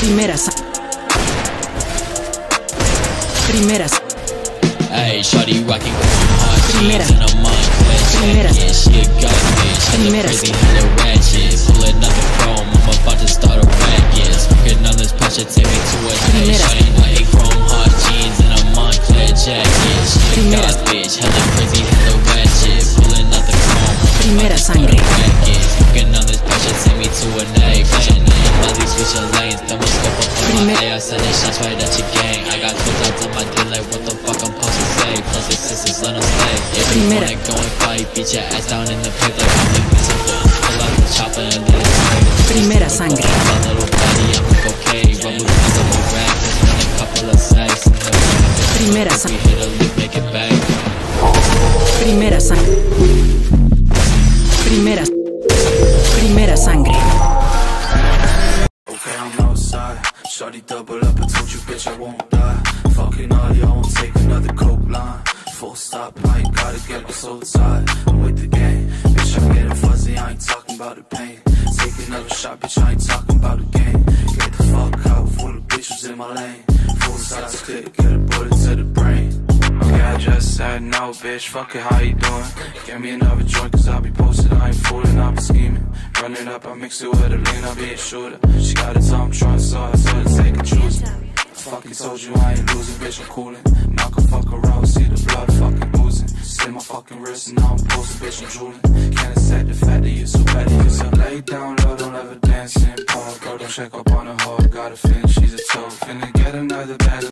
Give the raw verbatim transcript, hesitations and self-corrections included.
Primera sa Primera sa Hey, shawty rockin' hard Primera. jeans and a Moncler Primera. jacket. She a gut bitch, hella Primera. crazy, hella ratchet. Pullin' up the chrome, I'm about to start a racket. Smoking on this pressure, take me to a night. Primera. Shawty rockin' chrome hard jeans and a Moncler jacket. She a Primera. gut bitch, hella crazy, hella ratchet. Pullin' up the chrome, I'm Primera about to start sangre. a racket. Smoking on this pressure, take me to a night. Vision, Molly switch your lanes, then we scope up on my Primera. A I, sending shots right at your gang. I got twins out on my dick, like what the fuck I'm supposed to say? Plus the sisters, let them stay. If you Primera. wanna go and fight, beat your ass down in the pit like I'm like this. Pull out the chopper and let it swing. Primera sangre. My little body, I'm like okay. Run with me, double rack, just run a couple of sacks. Primera We sangre. hit a lick, make it back. Primera sangre. Primera Primera sangre. Okay, I'm outside. Shawty double up, I told you, bitch, I won't die. Fucking all you, I won't take another coke line. Full stop, I ain't gotta get so tired. I'm with the game, bitch, I'm getting fuzzy, I ain't talking about the pain. Take another shot, bitch, I ain't talking about the game. Get the fuck out, full of bitches in my lane. Full size clip, get a bullet to the brain. Okay, I just said no, bitch, fuck it, how you doing? Get me another joint, cause I'll be posted, I ain't fooling, I'll be scheming. Run it up, I mix it with a lean, I'll be a shooter. She got a tongue trunk, so I told her take a choose. Fucking told you I ain't losing, bitch, I'm coolin'. Knock a fuck around, see the blood fucking oozing. Slit my fucking wrist and now I'm posting, bitch, I'm drooling. Can't accept the fact that you're so bad, you're so lay down low, don't ever dance in park. Girl, don't check up on her hoe, got a feeling she's a toe. Finna get another bag.